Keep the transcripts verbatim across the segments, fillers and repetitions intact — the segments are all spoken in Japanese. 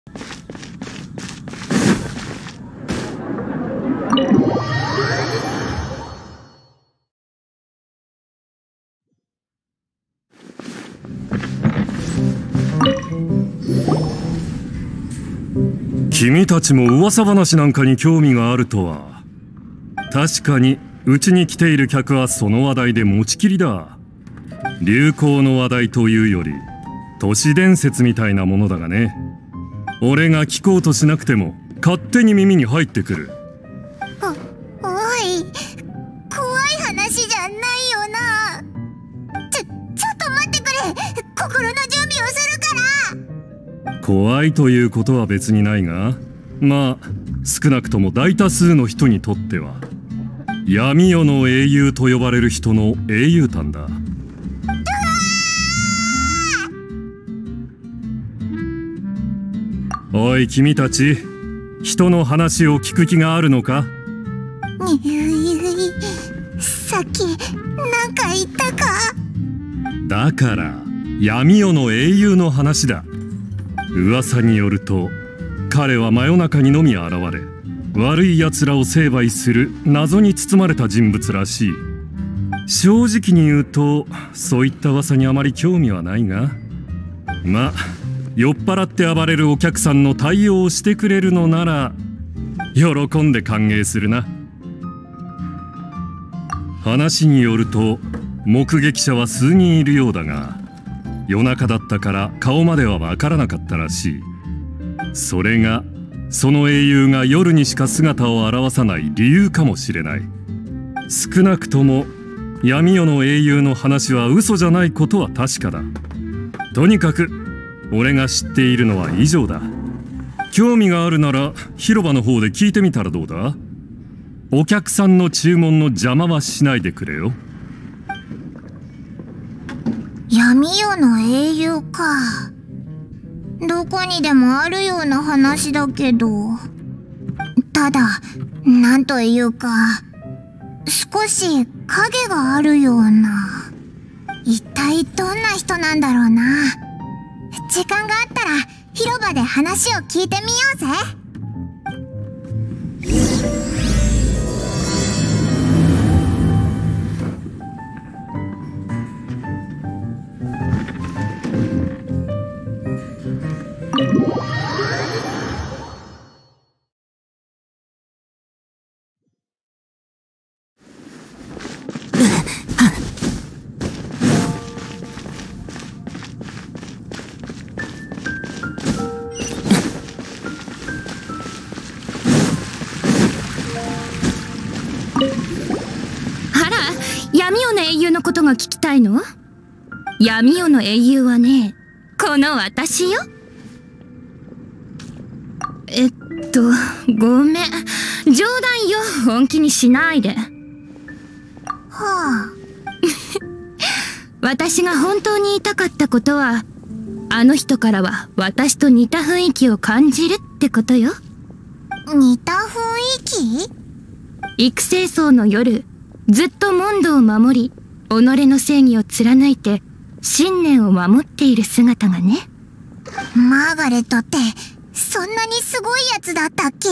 君たちも噂話なんかに興味があるとは。確かにうちに来ている客はその話題で持ちきりだ。流行の話題というより都市伝説みたいなものだがね。俺が聞こうとしなくても勝手に耳に入ってくる。 お、おい、怖い話じゃないよな。ちょ、ちょっと待ってくれ。心の準備をするから。 怖いということは別にないが、まあ少なくとも大多数の人にとっては闇夜の英雄と呼ばれる人の英雄譚だ。おい君たち、人の話を聞く気があるのか？ さっきなんか言ったか？ だから闇夜の英雄の話だ。噂によると彼は真夜中にのみ現れ、悪い奴らを成敗する謎に包まれた人物らしい。正直に言うとそういった噂にあまり興味はないが、まあ酔っ払って暴れるお客さんの対応をしてくれるのなら喜んで歓迎するな。話によると目撃者は数人いるようだが、夜中だったから顔まではわからなかったらしい。それがその英雄が夜にしか姿を現さない理由かもしれない。少なくとも闇夜の英雄の話は嘘じゃないことは確かだ。とにかく俺が知っているのは以上だ。興味があるなら広場の方で聞いてみたらどうだ？お客さんの注文の邪魔はしないでくれよ。 闇夜の英雄か。どこにでもあるような話だけど、ただなんというか少し影があるような。一体どんな人なんだろうな。時間があったら広場で話を聞いてみようぜ。 闇夜の英雄のことが聞きたいの？闇夜の英雄はね、この私よ。えっとごめん、冗談よ、本気にしないで。はあ私が本当に言いたかったことは、あの人からは私と似た雰囲気を感じるってことよ。 似た雰囲気？ 育成層の夜、ずっと問答を守り、己の正義を貫いて信念を守っている姿がね。 マーガレットってそんなにすごいやつだったっけ？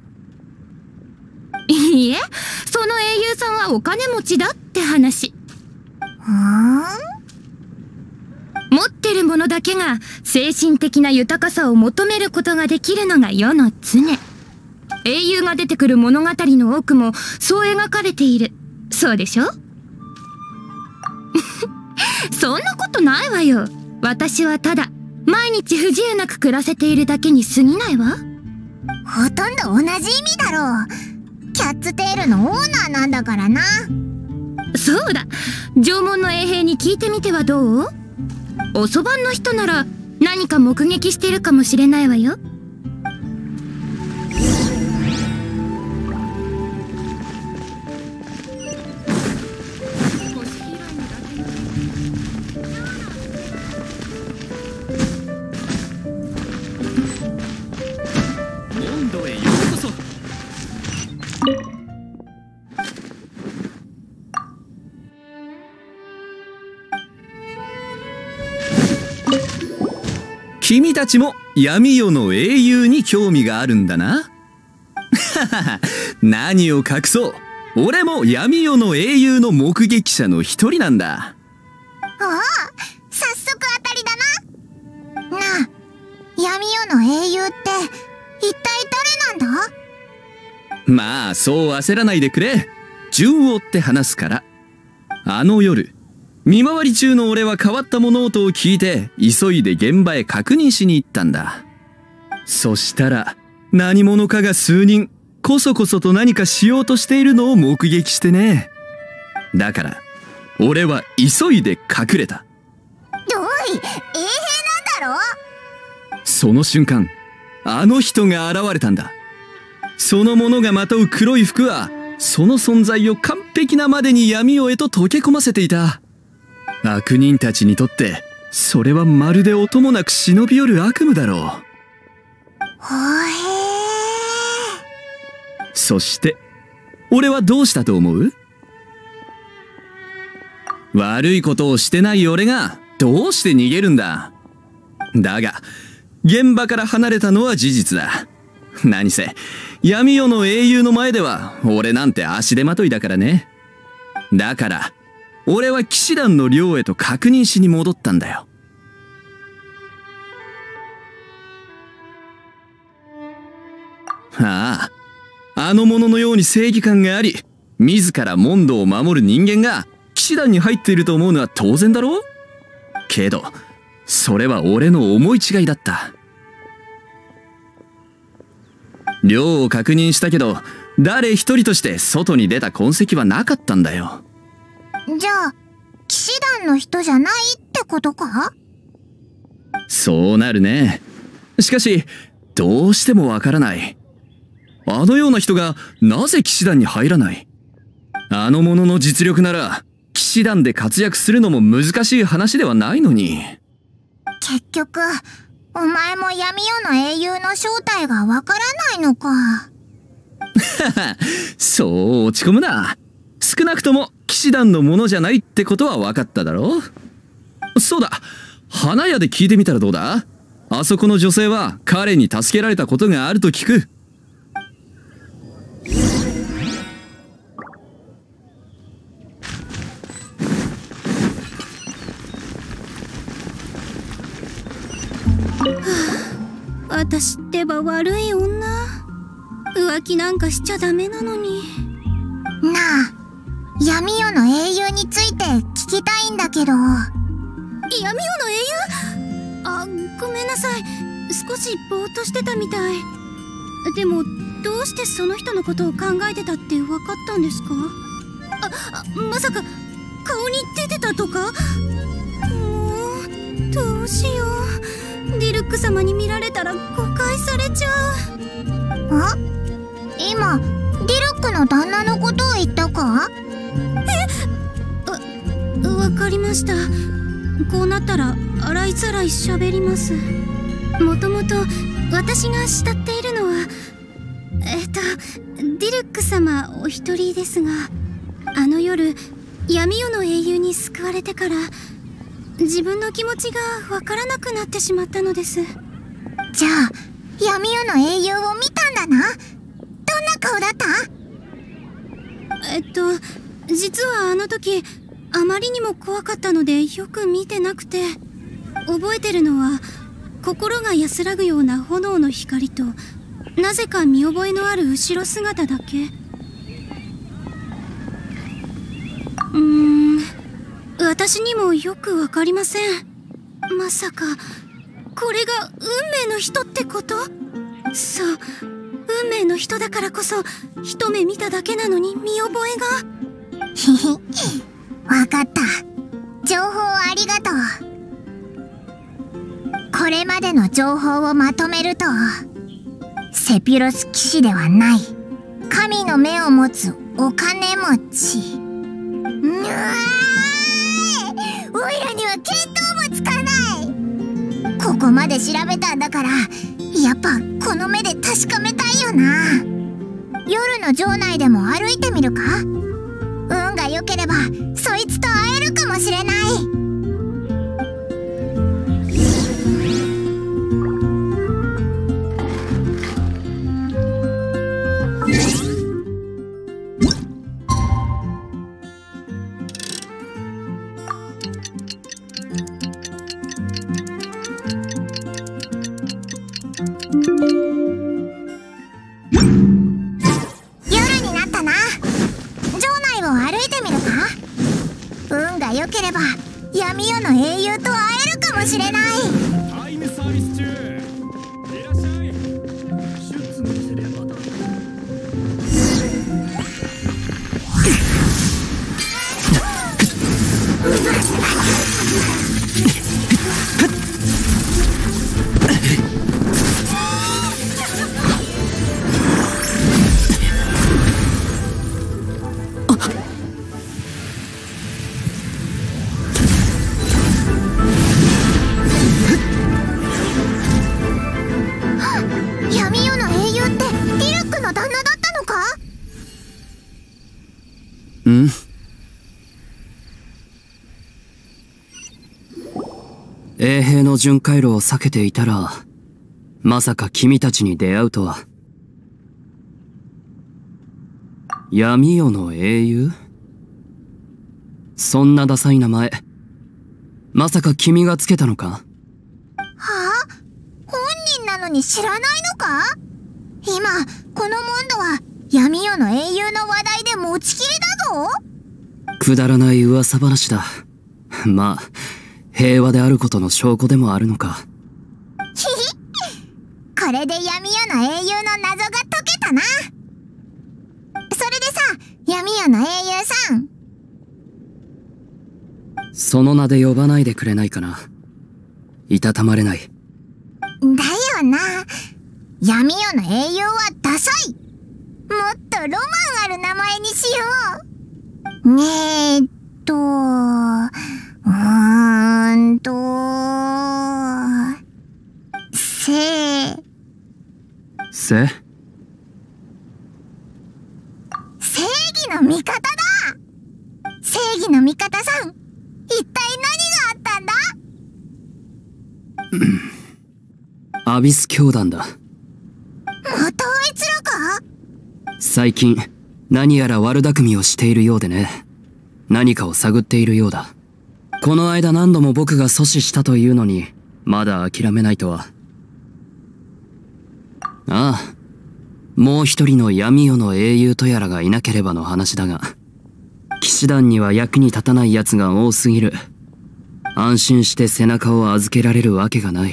いいえ、その英雄さんはお金持ちだって話。 ふーん？ 持ってるものだけが精神的な豊かさを求めることができるのが世の常。英雄が出てくる物語の多くもそう描かれている。そうでしょ？そんなことないわよ。私はただ毎日不自由なく暮らせているだけに過ぎないわ。 ほとんど同じ意味だろう。キャッツテールのオーナーなんだからな。 そうだ、縄文の衛兵に聞いてみてはどう？おそばんの人なら何か目撃しているかもしれないわよ。 君たちも闇夜の英雄に興味があるんだな。何を隠そう、俺も闇夜の英雄の目撃者の一人なんだ。 おお、早速当たりだな。なあ、闇夜の英雄って一体誰なんだ？ まあそう焦らないでくれ。順を追って話すから。あの夜、見回り中の俺は変わった物音を聞いて急いで現場へ確認しに行ったんだ。そしたら何者かが数人こそこそと何かしようとしているのを目撃してね。だから俺は急いで隠れた。 おい、衛兵なんだろ？ その瞬間、あの人が現れたんだ。その者がまとう黒い服はその存在を完璧なまでに闇夜へと溶け込ませていた。悪人たちにとってそれはまるで音もなく忍び寄る悪夢だろう。 ほへー。そして俺はどうしたと思う？悪いことをしてない俺がどうして逃げるんだ。だが現場から離れたのは事実だ。何せ闇夜の英雄の前では俺なんて足手まといだからね。だから俺は騎士団の寮へと確認しに戻ったんだよ。ああ、あの者のように正義感があり自ら問答を守る人間が騎士団に入っていると思うのは当然だろう。けどそれは俺の思い違いだった。寮を確認したけど誰一人として外に出た痕跡はなかったんだよ。 じゃあ騎士団の人じゃないってことか？ そうなるね。しかしどうしてもわからない。あのような人がなぜ騎士団に入らない？あの者の実力なら騎士団で活躍するのも難しい話ではないのに。 結局お前も闇夜の英雄の正体がわからないのか。 そう落ち込むな。少なくとも騎士団のものじゃないってことは分かっただろう。そうだ、花屋で聞いてみたらどうだ？あそこの女性は彼に助けられたことがあると聞く。 私ってば悪い女。浮気なんかしちゃダメなのに。 なあ、闇夜の英雄について聞きたいんだけど。 闇夜の英雄？あ、ごめんなさい。少しぼーっとしてたみたい。でもどうしてその人のことを考えてたって分かったんですか？あ、あ、まさか顔に出てたとか？もうどうしよう。ディルック様に見られたら誤解されちゃう。 あ、今ディルックの旦那のことを言ったか？ え？わ、わかりました。こうなったら洗いざらい喋ります。もともと私が慕っているのはえっとディルック様お一人ですが、あの夜闇夜の英雄に救われてから自分の気持ちがわからなくなってしまったのです。 じゃあ闇夜の英雄を見たんだな。どんな顔だった？ えっと実はあの時あまりにも怖かったのでよく見てなくて、覚えてるのは心が安らぐような炎の光となぜか見覚えのある後ろ姿だけ。うーん、私にもよくわかりません。まさかこれが運命の人ってこと？そう、運命の人だからこそ一目見ただけなのに見覚えが。 ひひ、わかった。情報ありがとう。これまでの情報をまとめると、セピロス騎士ではない神の目を持つお金持ち。うわーい、おいらには見当もつかない。ここまで調べたんだから、やっぱこの目で確かめたいよな。夜の城内でも歩いてみるか？運が良ければそいつと会えるかもしれない。 夜になったな。城内を歩いてみるか。運が良ければ闇夜の英雄と会えるかもしれない。 タイムサービス中。いらっしゃい。出務すればだ。 闇夜の英雄ってディルックの旦那だったのか。 ん？衛兵の巡回路を避けていたら、まさか君たちに出会うとは。闇夜の英雄？そんなダサい名前、まさか君がつけたのか？ はあ？本人なのに知らないのか？今このモンドは闇夜の英雄の話題で持ちきりだぞ。 くだらない噂話だ。まあ平和であることの証拠でもあるのか。 ひひこれで闇夜の英雄の謎が解けたな。それでさ、闇夜の英雄さん、 その名で呼ばないでくれないかな。いたたまれない。 だよな。闇夜の英雄はダサい。もっとロマンある名前にしよう。ねえっとうーんとせせ正義の味方だ。正義の味方さん、一体何があったんだ？ アビス教団だ。 またあいつらか？ 最近何やら悪巧みをしているようでね。何かを探っているようだ。この間何度も僕が阻止したというのに、まだ諦めないとは。ああ、もう一人の闇夜の英雄とやらがいなければの話だが、騎士団には役に立たない奴が多すぎる。安心して背中を預けられるわけがない。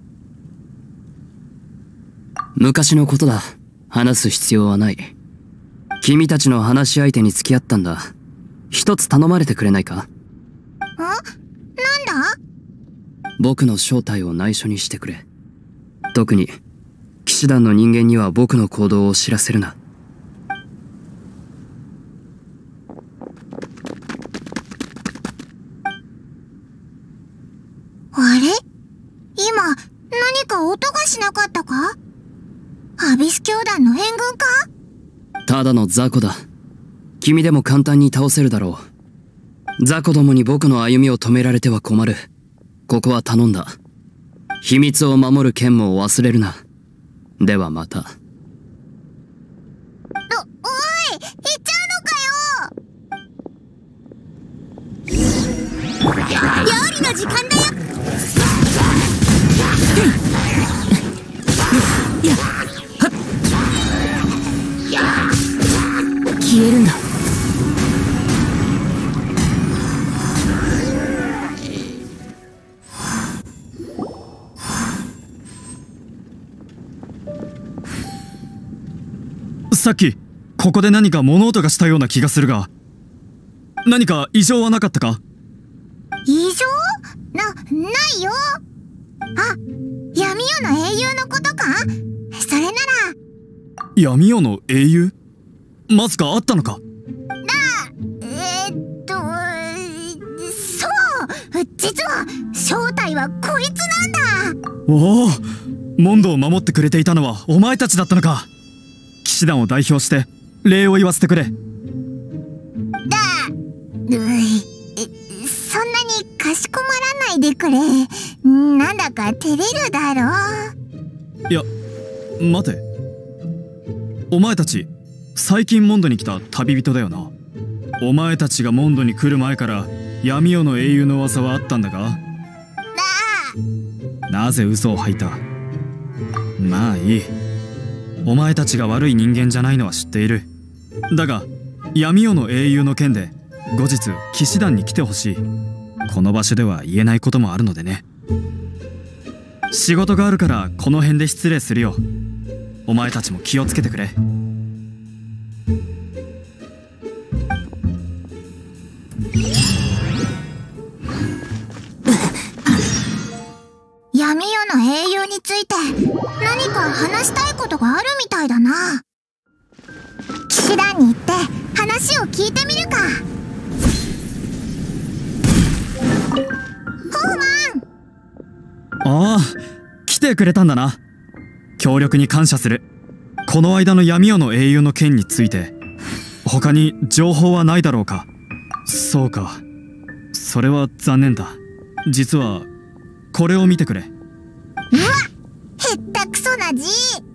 昔のことだ。話す必要はない。君たちの話し相手に付き合ったんだ。一つ頼まれてくれないか？ あ？なんだ？ 僕の正体を内緒にしてくれ。特に騎士団の人間には僕の行動を知らせるな。 あれ？今何か音がしなかったか？アビス教団の援軍か？ ただの雑魚だ。君でも簡単に倒せるだろう。雑魚どもに僕の歩みを止められては困る。ここは頼んだ。秘密を守る剣も忘れるな。ではまた。 お、おい、行っちゃうのかよ。料理の時間だよ。 消えるんだ。 さっきここで何か物音がしたような気がするが、何か異常はなかったか？ 異常？な、ないよ。あ、闇夜の英雄のことか？それなら。 闇夜の英雄？まさかあったのか？ えー、っと、そう、実は正体はこいつなんだ。 おお、モンドを守ってくれていたのはお前たちだったのか。騎士団を代表して礼を言わせてくれ。 だ、うい、そんなにかしこまらないでくれ。なんだか照れるだろう。 いや、待て。お前たち最近モンドに来た旅人だよな。お前たちがモンドに来る前から闇夜の英雄の噂はあったんだか？なぜ嘘を吐いた？ まあいい。お前たちが悪い人間じゃないのは知っている。だが闇夜の英雄の件で後日騎士団に来てほしい。この場所では言えないこともあるのでね。仕事があるからこの辺で失礼するよ。お前たちも気をつけてくれ。 闇夜の英雄について何か話したいことがあるみたいだな。騎士団に行って話を聞いてみるか。ホフマン。 ああ、来てくれたんだな。協力に感謝する。この間の闇夜の英雄の件について他に情報はないだろうか。そうか、それは残念だ。実はこれを見てくれ。 うわ、へったくそな字。ん？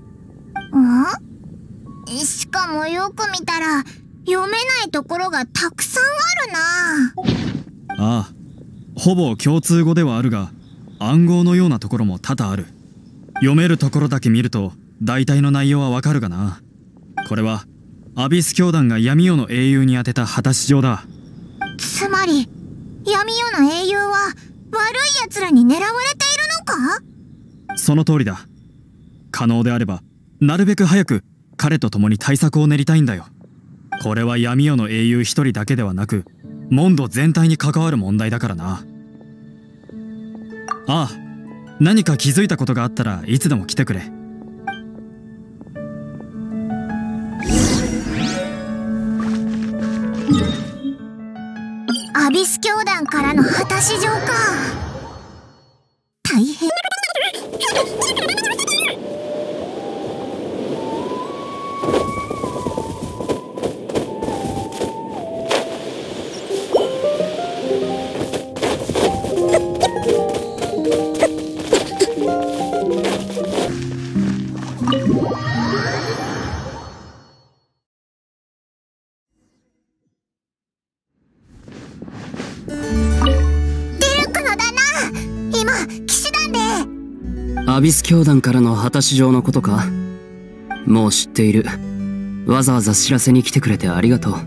しかもよく見たら読めないところがたくさんあるな。 ああ、ほぼ共通語ではあるが暗号のようなところも多々ある。読めるところだけ見ると大体の内容はわかるがな。これはアビス教団が闇夜の英雄に宛てた果たし状だ。 つまり闇夜の英雄は悪い奴らに狙われているのか？ その通りだ。可能であればなるべく早く彼と共に対策を練りたいんだよ。これは闇夜の英雄一人だけではなくモンド全体に関わる問題だからな。ああ、何か気づいたことがあったらいつでも来てくれ。 アビス教団からの果たし状か。大変。 アビス教団からの果たし状のことか。もう知っている。わざわざ知らせに来てくれてありがとう。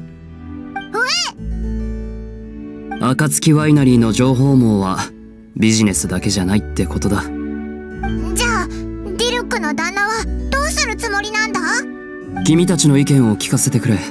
暁ワイナリーの情報網はビジネスだけじゃないってことだ。 じゃあディルクの旦那はどうするつもりなんだ？ 君たちの意見を聞かせてくれ。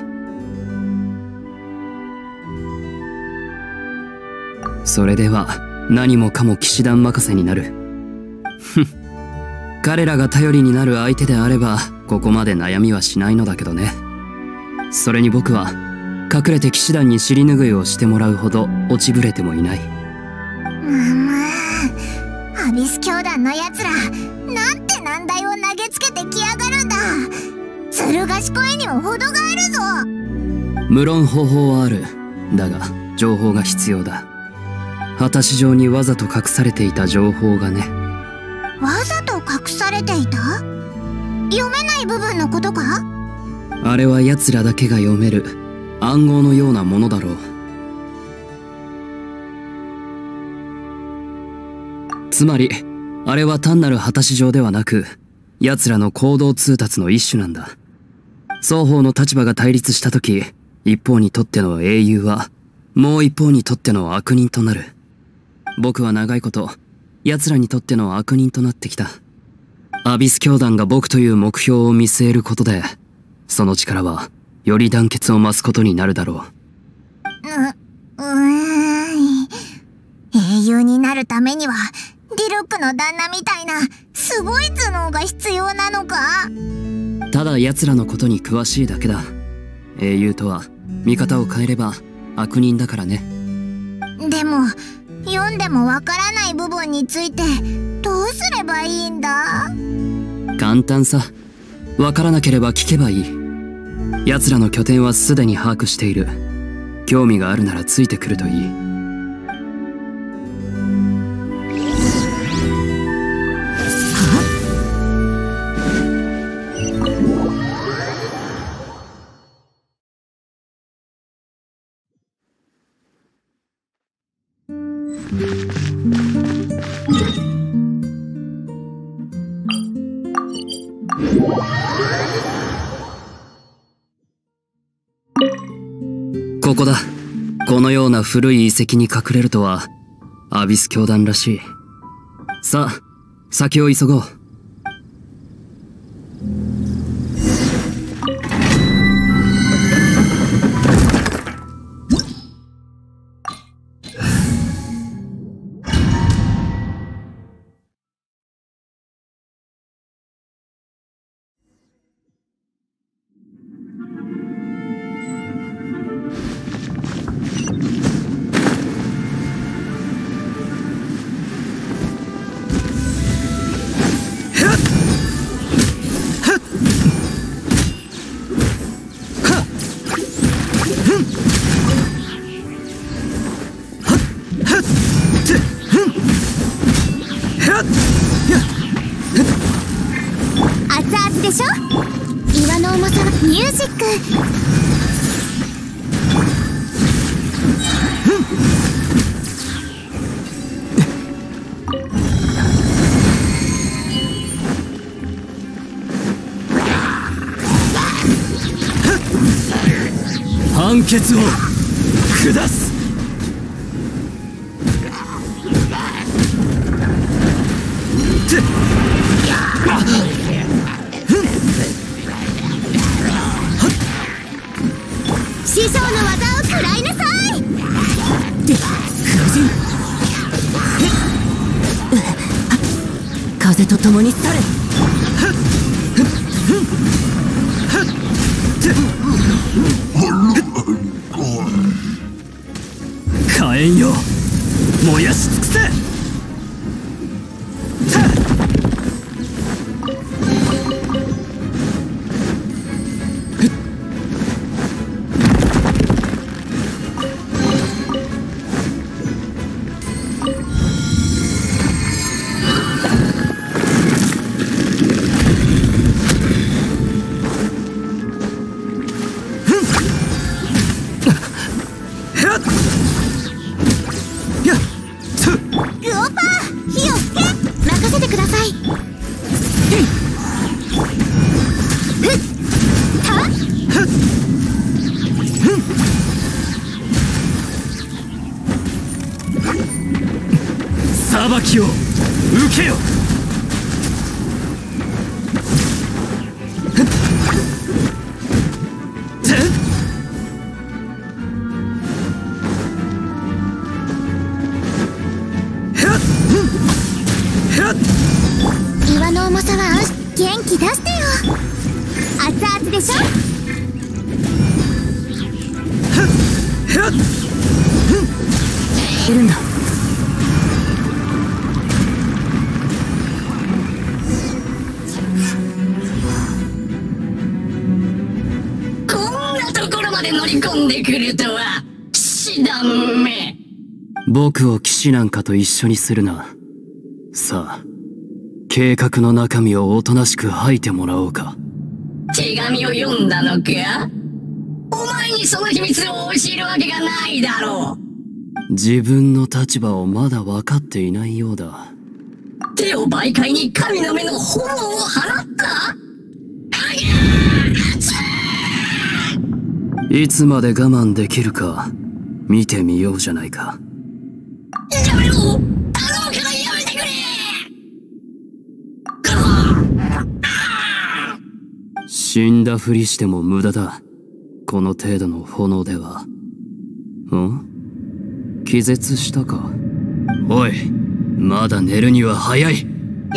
それでは何もかも騎士団任せになる。ふん、彼らが頼りになる相手であればここまで悩みはしないのだけどね。それに僕は隠れて騎士団に尻拭いをしてもらうほど落ちぶれてもいない。 むむアビス教団のやつらなんて難題を投げつけてきやがるんだ。ずる賢いにも程があるぞ。 無論方法はある。だが情報が必要だ。果たし状にわざと隠されていた情報がね。 わざと隠されていた？読めない部分のことか？ あれは奴らだけが読める暗号のようなものだろう。つまりあれは単なる果たし状ではなく奴らの行動通達の一種なんだ。双方の立場が対立した時、一方にとっての英雄はもう一方にとっての悪人となる。僕は長いこと奴らにとっての悪人となってきた。アビス教団が僕という目標を見据えることでその力はより団結を増すことになるだろう。 う、うーん。英雄になるためにはディルックの旦那みたいなすごい頭脳が必要なのか？ ただ奴らのことに詳しいだけだ。英雄とは見方を変えれば悪人だからね。 でも読んでもわからない部分についてどうすればいいんだ？ 簡単さ。わからなければ聞けばいい。奴らの拠点はすでに把握している。興味があるならついてくるといい。 ここだ。このような古い遺跡に隠れるとはアビス教団らしい。さあ、先を急ごう。 熱々でしょ。岩の重さはミュージック。 判決を下す。 師匠の技を食らいなさい。 風と共に去れ。 火炎よ、燃やし尽くせ。裁きを受けよ。 岩の重さは元気出してよ。熱々でしょ。 いるんだ。 乗り込んでくるとは騎士団め。 僕を騎士なんかと一緒にするな。さあ、計画の中身をおとなしく吐いてもらおうか。 手紙を読んだのか。お前にその秘密を教えるわけがないだろう。自分の立場をまだ分かっていないようだ。 手を媒介に神の目の炎を放った。 いつまで我慢できるか見てみようじゃないか。 やめろ、頼むからやめてくれ。 死んだふりしても無駄だ。この程度の炎では。ん？気絶したか。おい、まだ寝るには早い。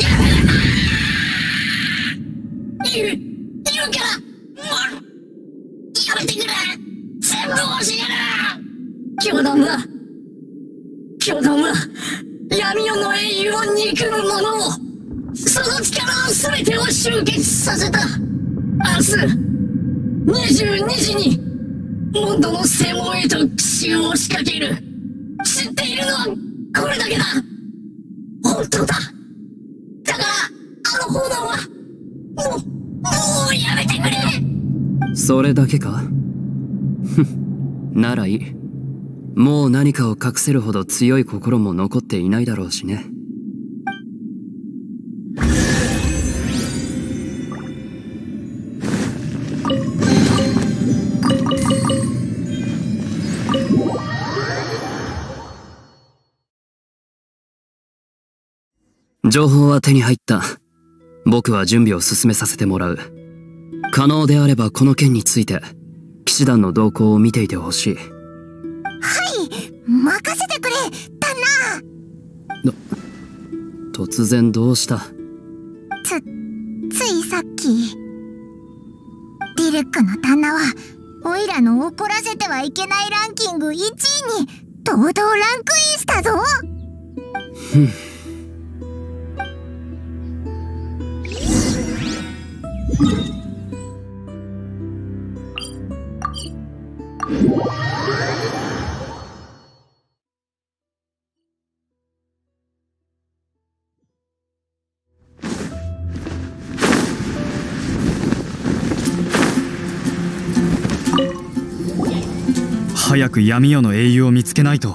言う、言うからやめてくれ。全部教える。教団は教団は闇夜の英雄を憎む者を、その力の全てを集結させた。明日にじゅうにじにモンドの正門へと奇襲を仕掛ける。知っているのはこれだけだ。本当だ。だからあの炎はもうもうやめてくれ。 それだけか。ふん、ならいい。もう何かを隠せるほど強い心も残っていないだろうしね。 情報は手に入った。僕は準備を進めさせてもらう。可能であればこの件について騎士団の動向を見ていてほしい。 はい、任せてくれ、旦那。 突然どうした？ つ、ついさっきディルックの旦那はオイラの怒らせてはいけないランキングいちいに堂々ランクインしたぞ。 ふん。 早く闇夜の英雄を見つけないと。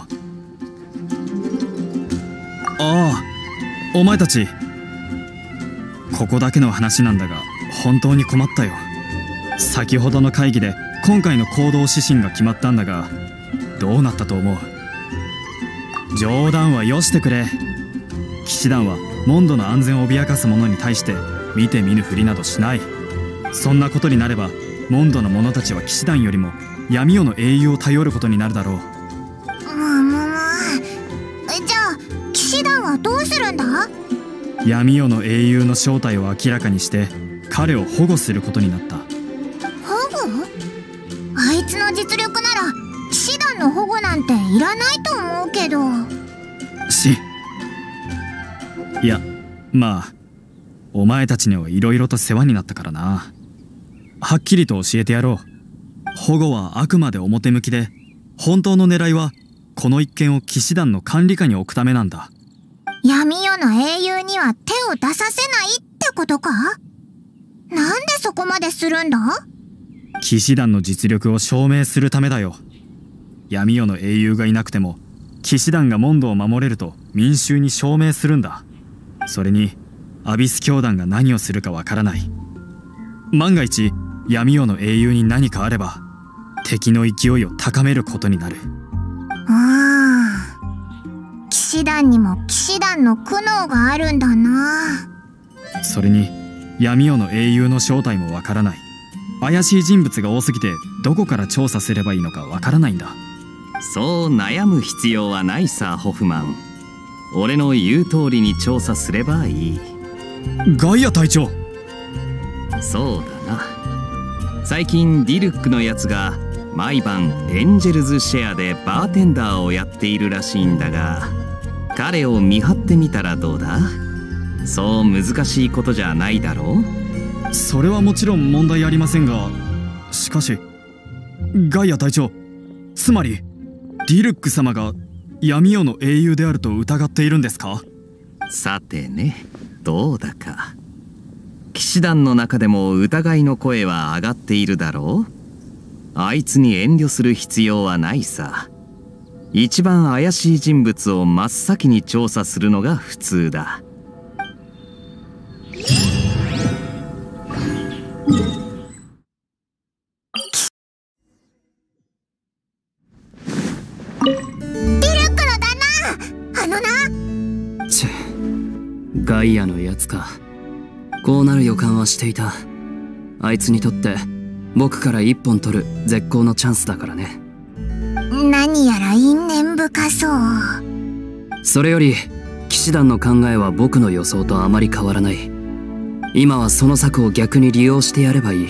ああ、お前たち。ここだけの話なんだが本当に困ったよ。先ほどの会議で今回の行動指針が決まったんだが、どうなったと思う？冗談はよしてくれ。騎士団はモンドの安全を脅かす者に対して見て見ぬふりなどしない。そんなことになればモンドの者たちは騎士団よりも闇夜の英雄を頼ることになるだろう。 もうもうもう。じゃあ騎士団はどうするんだ？ 闇夜の英雄の正体を明らかにして彼を保護することになった。 保護？あいつの実力なら騎士団の保護なんていらないと思うけど。 しいや、まあお前たちにはいろいろと世話になったからな。はっきりと教えてやろう。保護はあくまで表向きで、本当の狙いはこの一件を騎士団の管理下に置くためなんだ。 闇夜の英雄には手を出させないってことか？なんでそこまでするんだ？ 騎士団の実力を証明するためだよ。闇夜の英雄がいなくても騎士団がモンドを守れると民衆に証明するんだ。それにアビス教団が何をするかわからない。万が一闇夜の英雄に何かあれば敵の勢いを高めることになる。 ああ、騎士団にも騎士団の苦悩があるんだな。 それに闇夜の英雄の正体もわからない。怪しい人物が多すぎてどこから調査すればいいのかわからないんだ。 そう悩む必要はないさ、ホフマン。俺の言う通りに調査すればいい。 ガイア隊長。 そうだな。最近ディルックのやつが毎晩エンジェルズシェアでバーテンダーをやっているらしいんだが、彼を見張ってみたらどうだ？そう難しいことじゃないだろう？ それはもちろん問題ありませんが、しかしガイア隊長、つまりディルック様が闇夜の英雄であると疑っているんですか？ さてね、どうだか。騎士団の中でも疑いの声は上がっているだろう？あいつに遠慮する必要はないさ。一番怪しい人物を真っ先に調査するのが普通だ。 ディルックの旦那、あのな。 チェ、ガイアのやつか。こうなる予感はしていた。あいつにとって僕から一本取る絶好のチャンスだからね。 何やら因縁深そう。 それより騎士団の考えは僕の予想とあまり変わらない。今はその策を逆に利用してやればいい。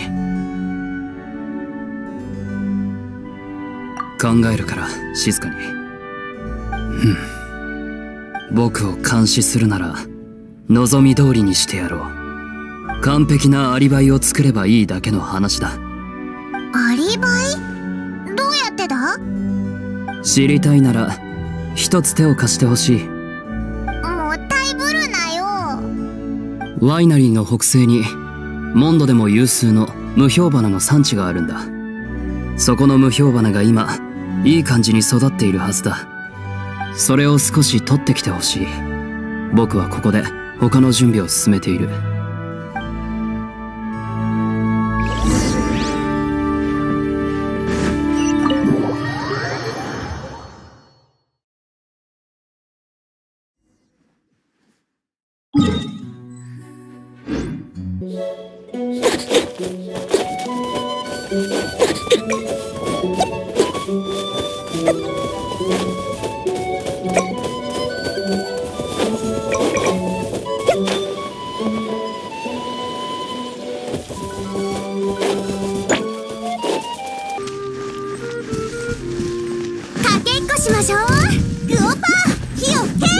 考えるから静かに。ふん。僕を監視するなら望み通りにしてやろう。完璧なアリバイを作ればいいだけの話だ。 アリバイ？どうやってだ？ 知りたいなら一つ手を貸してほしい。 もったいぶるなよ。 ワイナリーの北西にモンドでも有数の無氷花の産地があるんだ。そこの無氷花が今いい感じに育っているはずだ。それを少し取ってきてほしい。僕はここで他の準備を進めている。 しましょう。グオパー火を吹け。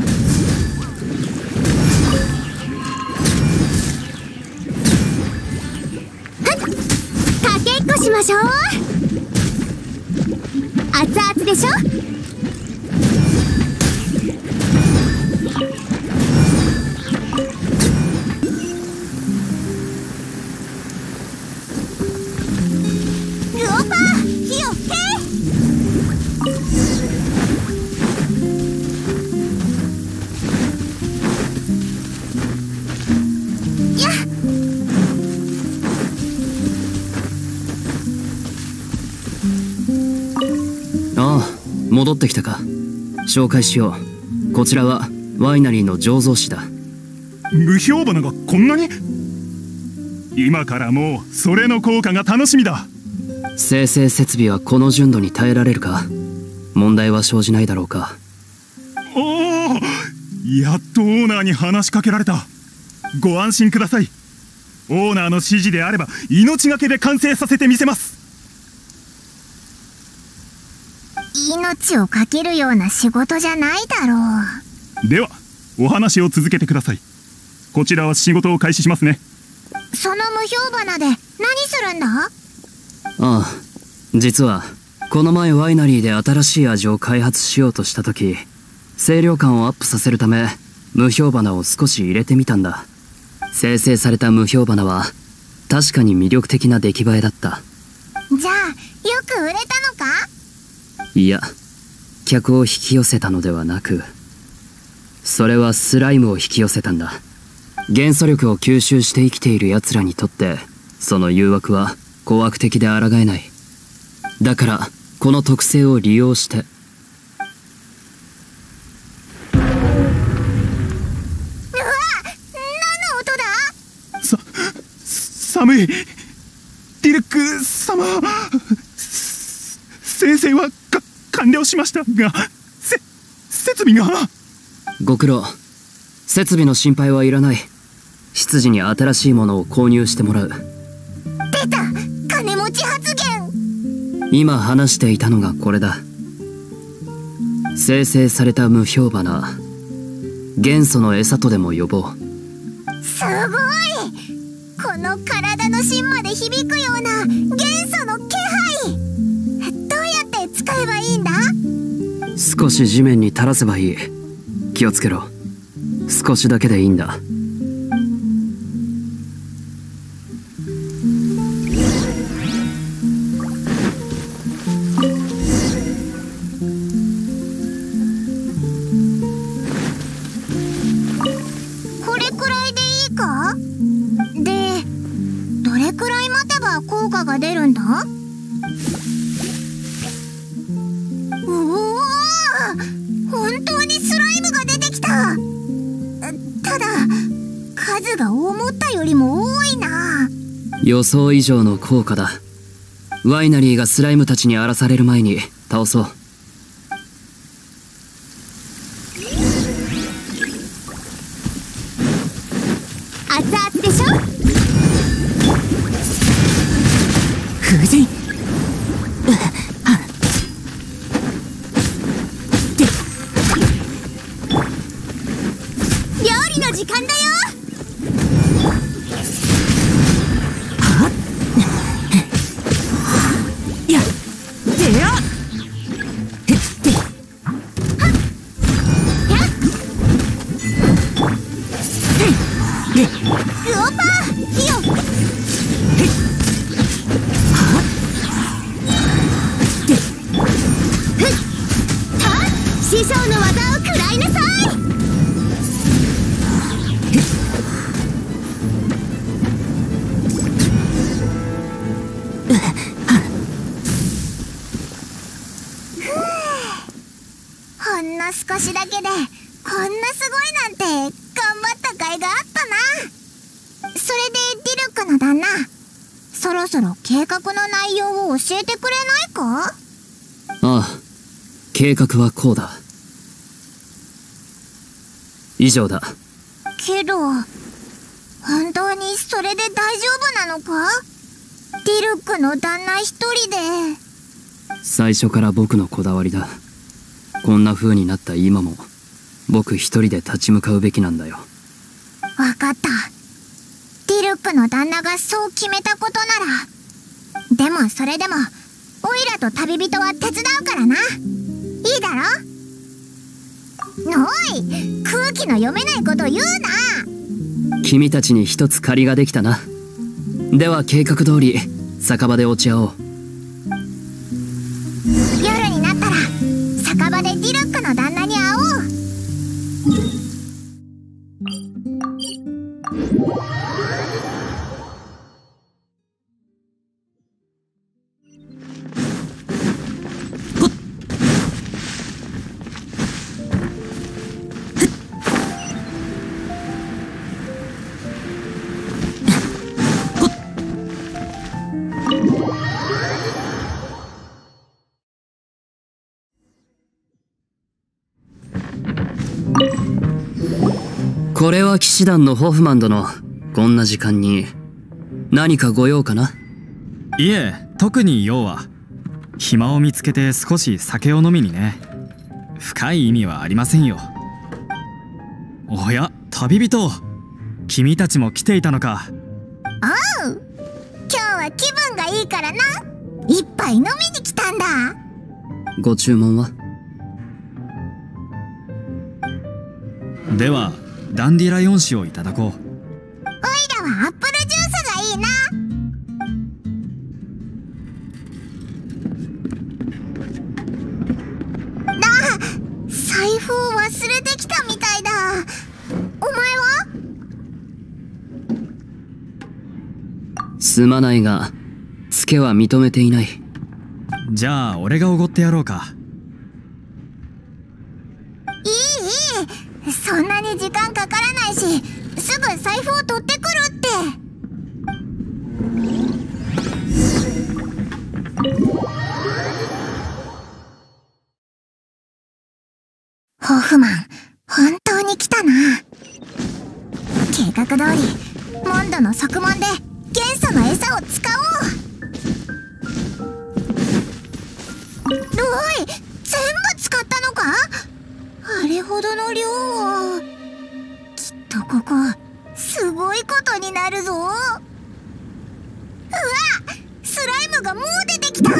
かけっこしましょう。熱々でしょ。グオパー火を吹け。 戻ってきたか。紹介しよう。こちらはワイナリーの醸造士だ。 無標花がこんなに。今からもうそれの効果が楽しみだ。 生成設備はこの純度に耐えられるか。問題は生じないだろうか。 おお、やっとオーナーに話しかけられた。ご安心ください。オーナーの指示であれば命がけで完成させてみせます。 命をかけるような仕事じゃないだろう。ではお話を続けてください。こちらは仕事を開始しますね。 その無標花で何するんだ。ああ、実はこの前ワイナリーで新しい味を開発しようとした時、清涼感をアップさせるため無標花を少し入れてみたんだ。生成された無標花は確かに魅力的な出来栄えだった。 じゃあよく売れたのか。 いや、客を引き寄せたのではなく、それはスライムを引き寄せたんだ。元素力を吸収して生きている奴らにとってその誘惑は怖悪的で抗えない。だからこの特性を利用して。 うわ、何の音だ。 さ寒い。ディルク様、生成はか完了しましたが、せ設備が。 ご苦労。設備の心配はいらない。執事に新しいものを購入してもらう。 出た、金持ち発言。 今話していたのがこれだ。生成された無標花、元素の餌とでも呼ぼう。 すごい。この体の芯まで響くような元素の気配。どうやって使えばいいんだ。 少し地面に垂らせばいい。気をつけろ。少しだけでいいんだ。 これくらいでいいか。で、どれくらい待てば効果が出るんだ。うおー、本当にスライムが出てきた。ただ数が思ったよりも多いな。 予想以上の効果だ。ワイナリーがスライムたちに荒らされる前に倒そう。 熱々でしょ。 ふじ料理の時間だよ。 やでやへってグオパー火を。師匠の技を食らいなさい。ほんの少しだけでこんなすごいなんて頑張った甲斐があったな。それでディルクの旦那そろそろ計画の内容を教えてくれないか？ ああ、計画はこうだ。以上だ。 けど本当にそれで大丈夫なのか？ディルックの旦那一人で。 最初から僕のこだわりだ。こんな風になった今も僕一人で立ち向かうべきなんだよ。 わかった。ディルックの旦那がそう決めたことなら。でもそれでもオイラと旅人は手伝うからな。いいだろ？おい、空気の読めないこと言うな。 君たちに一つ借りができたな。では計画通り酒場で落ち合おう。 夜になったら酒場でディルックの旦那に会おう。 これは騎士団のホフマン殿。こんな時間に何かご用かな？ いえ、特に用は。暇を見つけて少し酒を飲みにね。深い意味はありませんよ。おや、旅人、君たちも来ていたのか。 おう、今日は気分がいいからな。一杯飲みに来たんだ。 ご注文は？ ではダンディライオン酒をいただこう。 おいらはアップルジュースがいいな。あ、財布を忘れてきたみたいだ。お前は？ すまないがツケは認めていない。 じゃあ俺がおごってやろうか。 いいいい、そんなに時間かからないし、すぐ財布を取ってくるって。ホフマン、本当に来たな。計画通りモンドの側門で元素の餌を使おう。おい、全部使ったのか？あれほどの量を。きっとここすごいことになるぞ。うわ、スライムがもう出てきた。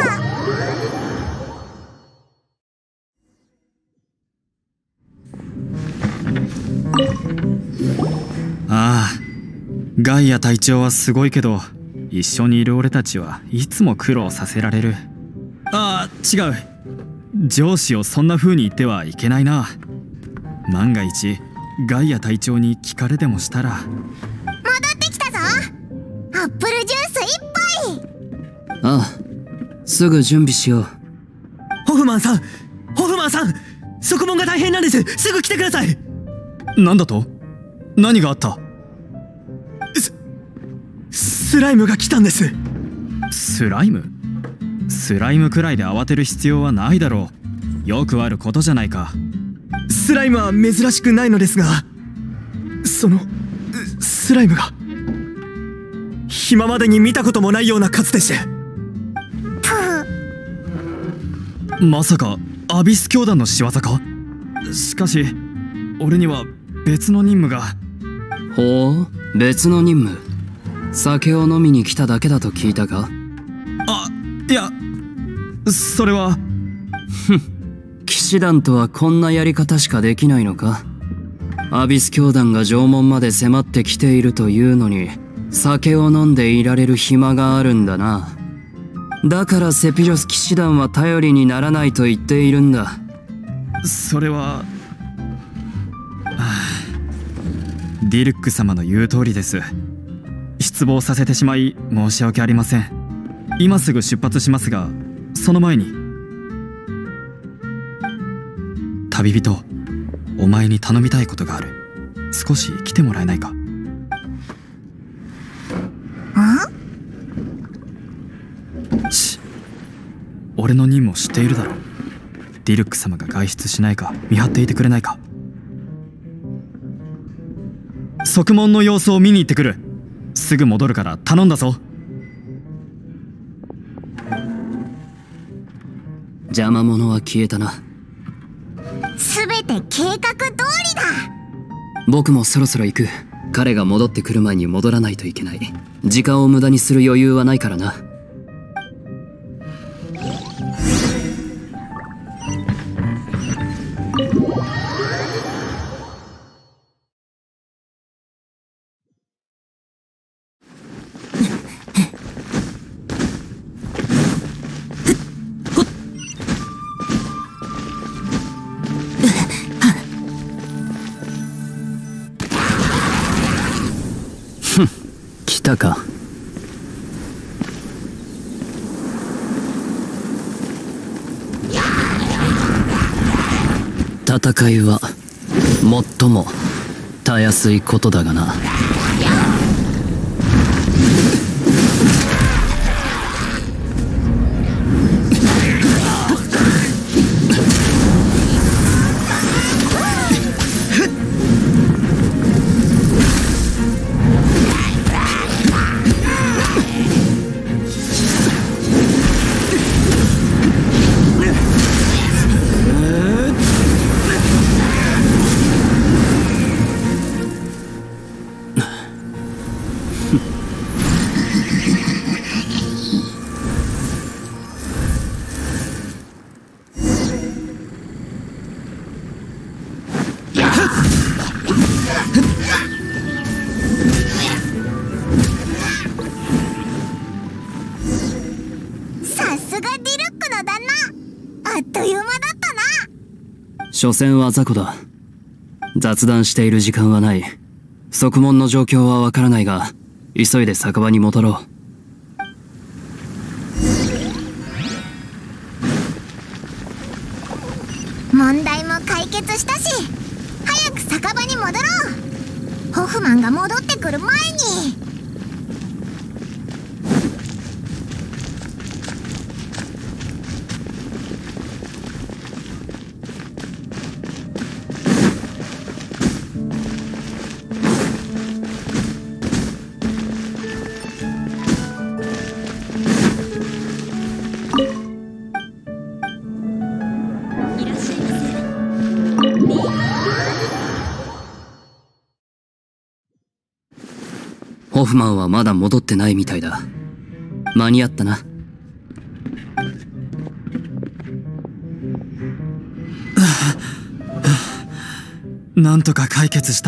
ああ、ガイア隊長はすごいけど一緒にいる俺たちはいつも苦労させられる。ああ、違う、上司をそんな風に言ってはいけないな。万が一ガイア隊長に聞かれでもしたら。 戻ってきたぞ。アップルジュース一杯。 ああ、すぐ準備しよう。 ホフマンさん、ホフマンさん、側門が大変なんです。すぐ来てください。 なんだと？何があった？ ス、スライムが来たんです。 スライム？スライムくらいで慌てる必要はないだろう。よくあることじゃないか。 スライムは珍しくないのですが、そのスライムが今までに見たこともないような数でして。 まさかアビス教団の仕業か？しかし俺には別の任務が。 ほう、別の任務。酒を飲みに来ただけだと聞いたか？ あ、いや、それは。 ふん、騎士団とはこんなやり方しかできないのか？アビス教団が城門まで迫ってきているというのに酒を飲んでいられる暇があるんだな。だからセピロス騎士団は頼りにならないと言っているんだ。 それは、はあ、ディルック様の言う通りです。失望させてしまい申し訳ありません。今すぐ出発しますが、その前に。旅人、お前に頼みたいことがある。少し来てもらえないか？ ん？ 俺の任務を知っているだろう。ディルック様が外出しないか見張っていてくれないか。側門の様子を見に行ってくる。すぐ戻るから頼んだぞ。 邪魔者は消えたな。 すべて計画通りだ。 僕もそろそろ行く。彼が戻ってくる前に戻らないといけない。時間を無駄にする余裕はないからな。来たか。戦いは最もたやすいことだがな。所詮は雑魚だ。雑談している時間はない。側門の状況はわからないが、急いで酒場に戻ろう。問題も解決したし、早く酒場に戻ろう。ホフマンが戻ってくる前に。 ホフマンはまだ戻ってないみたいだ。間に合ったな。 なんとか解決した。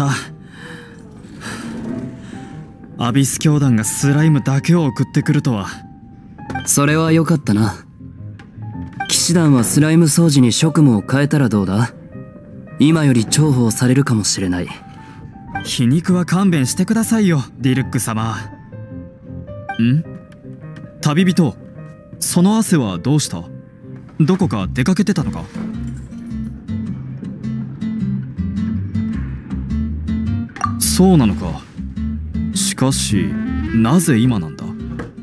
アビス教団がスライムだけを送ってくるとは。 それは良かったな。騎士団はスライム掃除に職務を変えたらどうだ？今より重宝されるかもしれない。 皮肉は勘弁してくださいよ、ディルック様。ん？旅人、その汗はどうした？どこか出かけてたのか？そうなのか。しかし、なぜ今なんだ？ お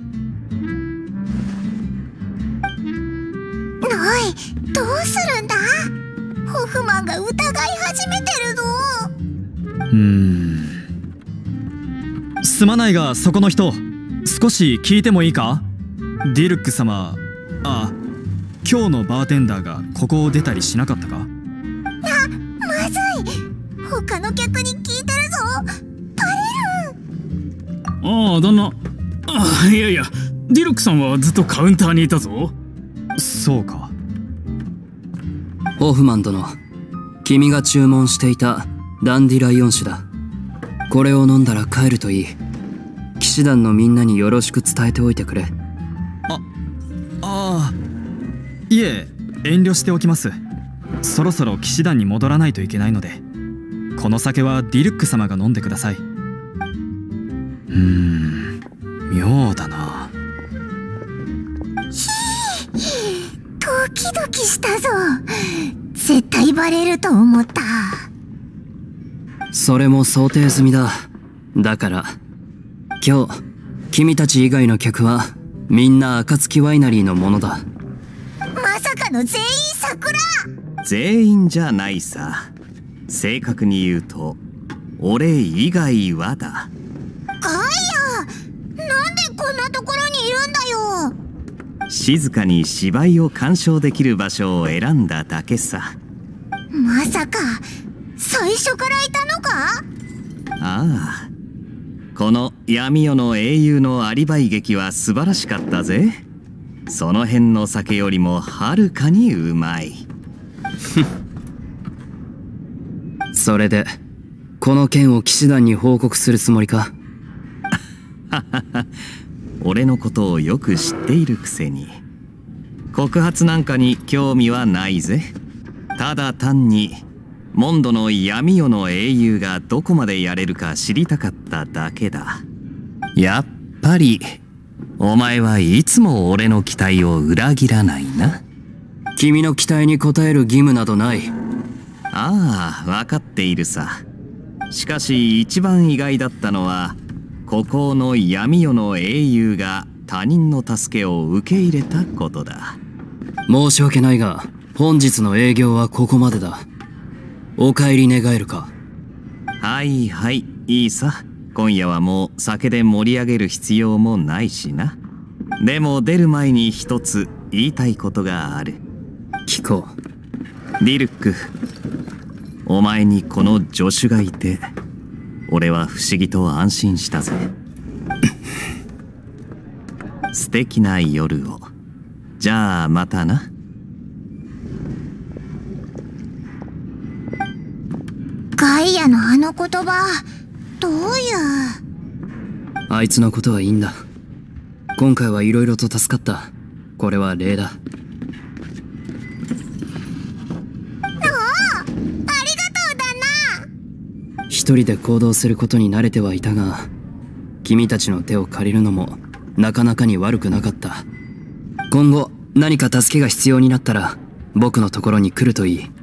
い、どうするんだ？ホフマンが疑い始めてるぞ。 うーん。すまないが、そこの人、少し聞いてもいいか？ディルック様、あ、今日のバーテンダーがここを出たりしなかったか？ あ、まずい。他の客に聞いてるぞ。バレる。 ああ、旦那。あ、いやいや、ディルックさんはずっとカウンターにいたぞ。 そうか。 ホフマン殿、君が注文していたダンディライオン酒だ。これを飲んだら帰るといい。騎士団のみんなによろしく伝えておいてくれ。 あ、ああ、いえ、遠慮しておきます。そろそろ騎士団に戻らないといけないので、この酒はディルック様が飲んでください。うーん、妙だな。 ドキドキしたぞ。絶対バレると思った。 それも想定済みだ。だから今日君たち以外の客はみんな暁ワイナリーのものだ。 かの全員桜。 全員じゃないさ。正確に言うと俺以外はだ。 ガイア、なんでこんなところにいるんだよ。 静かに芝居を鑑賞できる場所を選んだだけさ。 まさか最初からいたのか？ ああ、この闇夜の英雄のアリバイ劇は素晴らしかったぜ。その辺の酒よりもはるかにうまい。 それでこの件を騎士団に報告するつもりか？ 俺のことをよく知っているくせに。告発なんかに興味はないぜ。ただ単にモンドの闇夜の英雄がどこまでやれるか知りたかっただけだ。やっぱりお前はいつも俺の期待を裏切らないな。 君の期待に応える義務などない。 ああ、分かっているさ。しかし一番意外だったのは孤高の闇夜の英雄が他人の助けを受け入れたことだ。 申し訳ないが本日の営業はここまでだ。お帰り願えるか？ はいはい、いいさ。今夜はもう酒で盛り上げる必要もないしな。でも出る前に一つ言いたいことがある。 聞こう。ディルック、お前にこの助手がいて俺は不思議と安心したぜ。素敵な夜を。じゃあまたな。 ガイアのあの言葉、どういう？ あいつのことはいいんだ。今回はいろいろと助かった。これは礼だ。 ああ、ありがとうだな。 一人で行動することに慣れてはいたが、君たちの手を借りるのもなかなかに悪くなかった。今後何か助けが必要になったら僕のところに来るといい。